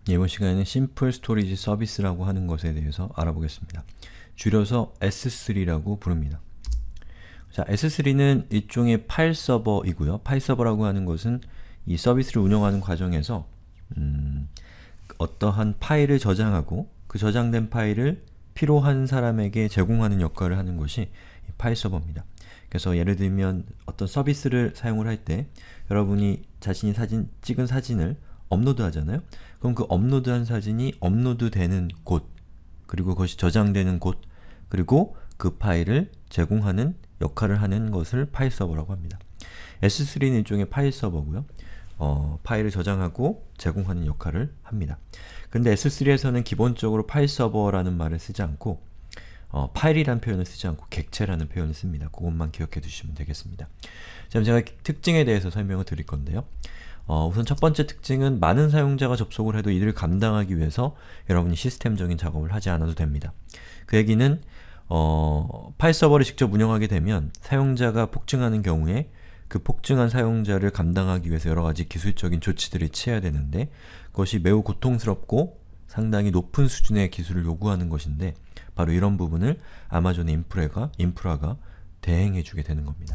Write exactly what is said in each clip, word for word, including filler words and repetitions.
이번 시간에는 심플 스토리지 서비스라고 하는 것에 대해서 알아보겠습니다. 줄여서 에스 쓰리라고 부릅니다. 자, 에스 쓰리는 일종의 파일 서버이고요. 파일 서버라고 하는 것은 이 서비스를 운영하는 과정에서 음, 어떠한 파일을 저장하고 그 저장된 파일을 필요한 사람에게 제공하는 역할을 하는 것이 파일 서버입니다. 그래서 예를 들면 어떤 서비스를 사용을 할 때 여러분이 자신이 사진, 찍은 사진을 업로드 하잖아요? 그럼 그 업로드한 사진이 업로드되는 곳, 그리고 그것이 저장되는 곳, 그리고 그 파일을 제공하는 역할을 하는 것을 파일 서버라고 합니다. 에스 쓰리는 일종의 파일 서버고요. 어, 파일을 저장하고 제공하는 역할을 합니다. 근데 에스 쓰리에서는 기본적으로 파일 서버라는 말을 쓰지 않고 어, 파일이라는 표현을 쓰지 않고 객체라는 표현을 씁니다. 그것만 기억해 두시면 되겠습니다. 자, 제가 특징에 대해서 설명을 드릴 건데요. 어, 우선 첫 번째 특징은 많은 사용자가 접속을 해도 이를 감당하기 위해서 여러분이 시스템적인 작업을 하지 않아도 됩니다. 그 얘기는 어, 파일 서버를 직접 운영하게 되면 사용자가 폭증하는 경우에 그 폭증한 사용자를 감당하기 위해서 여러가지 기술적인 조치들을 취해야 되는데 그것이 매우 고통스럽고 상당히 높은 수준의 기술을 요구하는 것인데 바로 이런 부분을 아마존의 인프라가, 인프라가 대행해주게 되는 겁니다.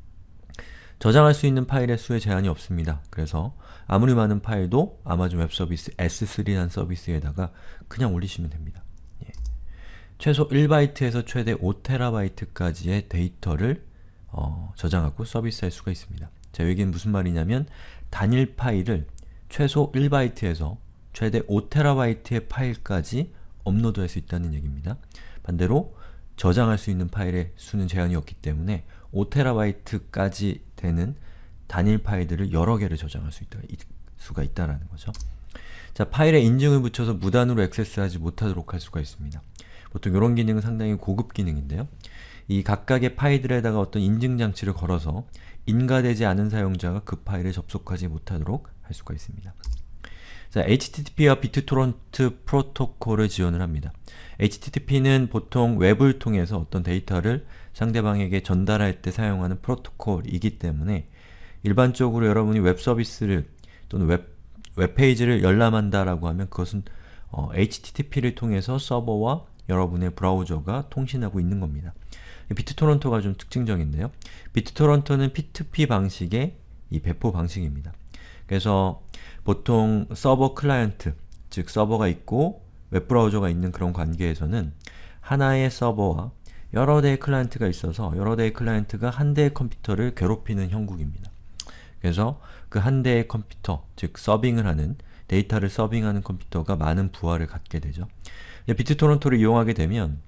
저장할 수 있는 파일의 수에 제한이 없습니다. 그래서 아무리 많은 파일도 아마존 웹 서비스 에스 쓰리라는 서비스에다가 그냥 올리시면 됩니다. 예. 최소 일 바이트에서 최대 오 테라바이트까지의 데이터를 어, 저장하고 서비스할 수가 있습니다. 자, 여기는 무슨 말이냐면 단일 파일을 최소 일 바이트에서 최대 오 테라바이트의 파일까지 업로드할 수 있다는 얘기입니다. 반대로 저장할 수 있는 파일의 수는 제한이 없기 때문에 오 테라바이트까지 되는 단일 파일들을 여러 개를 저장할 수 있다, 수가 있다라는 거죠. 자, 파일에 인증을 붙여서 무단으로 액세스하지 못하도록 할 수가 있습니다. 보통 이런 기능은 상당히 고급 기능인데요. 이 각각의 파일들에다가 어떤 인증 장치를 걸어서 인가되지 않은 사용자가 그 파일에 접속하지 못하도록 할 수가 있습니다. 자, 에이치티티피와 비트토런트 프로토콜을 지원을 합니다. 에이치티티피는 보통 웹을 통해서 어떤 데이터를 상대방에게 전달할 때 사용하는 프로토콜이기 때문에 일반적으로 여러분이 웹 서비스를 또는 웹, 웹페이지를 열람한다라고 하면 그것은 어, 에이치티티피를 통해서 서버와 여러분의 브라우저가 통신하고 있는 겁니다. 비트토런토가 좀 특징적인데요. 비트토런토는 피투피 방식의 이 배포 방식입니다. 그래서 보통 서버 클라이언트, 즉 서버가 있고 웹브라우저가 있는 그런 관계에서는 하나의 서버와 여러 대의 클라이언트가 있어서 여러 대의 클라이언트가 한 대의 컴퓨터를 괴롭히는 형국입니다. 그래서 그 한 대의 컴퓨터, 즉 서빙을 하는, 데이터를 서빙하는 컴퓨터가 많은 부하를 갖게 되죠. 비트토런토를 이용하게 되면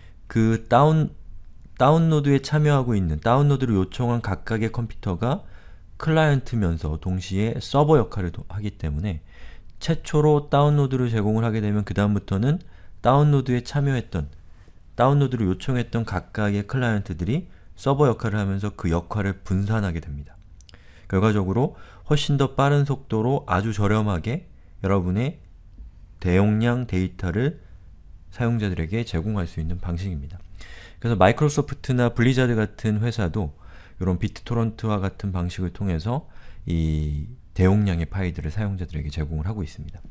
그 다운, 다운로드에 참여하고 있는, 다운로드를 요청한 각각의 컴퓨터가 클라이언트면서 동시에 서버 역할을 하기 때문에 최초로 다운로드를 제공을 하게 되면 그 다음부터는 다운로드에 참여했던, 다운로드를 요청했던 각각의 클라이언트들이 서버 역할을 하면서 그 역할을 분산하게 됩니다. 결과적으로 훨씬 더 빠른 속도로 아주 저렴하게 여러분의 대용량 데이터를 사용자들에게 제공할 수 있는 방식입니다. 그래서 마이크로소프트나 블리자드 같은 회사도 이런 비트토런트와 같은 방식을 통해서 이 대용량의 파일들을 사용자들에게 제공을 하고 있습니다.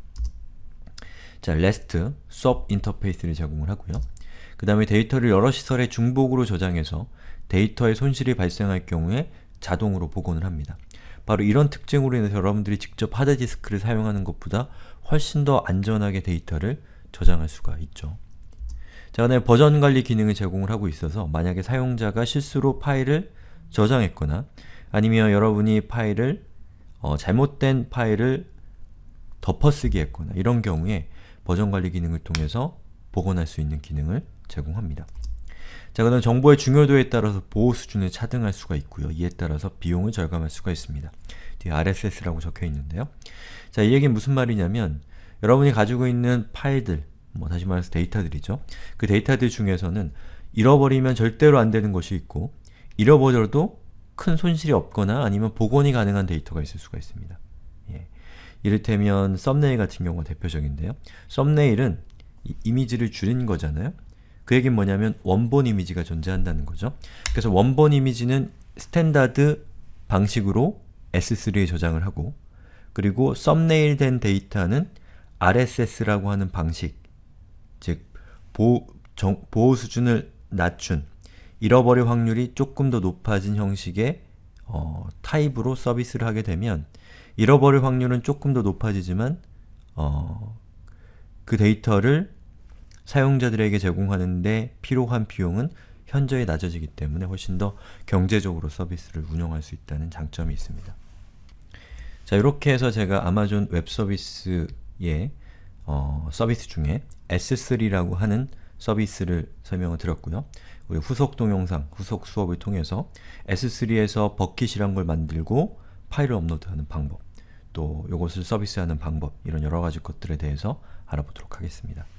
자, 레스트, 수업 인터페이스를 제공을 하고요. 그 다음에 데이터를 여러 시설에 중복으로 저장해서 데이터의 손실이 발생할 경우에 자동으로 복원을 합니다. 바로 이런 특징으로 인해서 여러분들이 직접 하드디스크를 사용하는 것보다 훨씬 더 안전하게 데이터를 저장할 수가 있죠. 자, 그 다음에 버전 관리 기능을 제공을 하고 있어서 만약에 사용자가 실수로 파일을 저장했거나 아니면 여러분이 파일을 어, 잘못된 파일을 덮어쓰기 했거나 이런 경우에 버전 관리 기능을 통해서 복원할 수 있는 기능을 제공합니다. 자, 그다음 정보의 중요도에 따라서 보호 수준을 차등할 수가 있고요. 이에 따라서 비용을 절감할 수가 있습니다. 뒤에 알에스에스라고 적혀 있는데요. 자, 이 얘기는 무슨 말이냐면 여러분이 가지고 있는 파일들, 뭐 다시 말해서 데이터들이죠. 그 데이터들 중에서는 잃어버리면 절대로 안 되는 것이 있고 잃어버려도 큰 손실이 없거나 아니면 복원이 가능한 데이터가 있을 수가 있습니다. 예. 이를테면 썸네일 같은 경우가 대표적인데요. 썸네일은 이 이미지를 줄인 거잖아요. 그 얘기는 뭐냐면 원본 이미지가 존재한다는 거죠. 그래서 원본 이미지는 스탠다드 방식으로 에스 쓰리에 저장을 하고 그리고 썸네일 된 데이터는 알에스에스라고 하는 방식, 즉 보호, 정, 보호 수준을 낮춘, 잃어버릴 확률이 조금 더 높아진 형식의 어, 타입으로 서비스를 하게 되면 잃어버릴 확률은 조금 더 높아지지만 어, 그 데이터를 사용자들에게 제공하는데 필요한 비용은 현저히 낮아지기 때문에 훨씬 더 경제적으로 서비스를 운영할 수 있다는 장점이 있습니다. 자, 이렇게 해서 제가 아마존 웹 서비스의 어, 서비스 중에 에스 쓰리라고 하는 서비스를 설명을 드렸고요. 우리 후속 동영상, 후속 수업을 통해서 에스 쓰리에서 버킷이란 걸 만들고 파일을 업로드하는 방법, 또 이것을 서비스하는 방법, 이런 여러 가지 것들에 대해서 알아보도록 하겠습니다.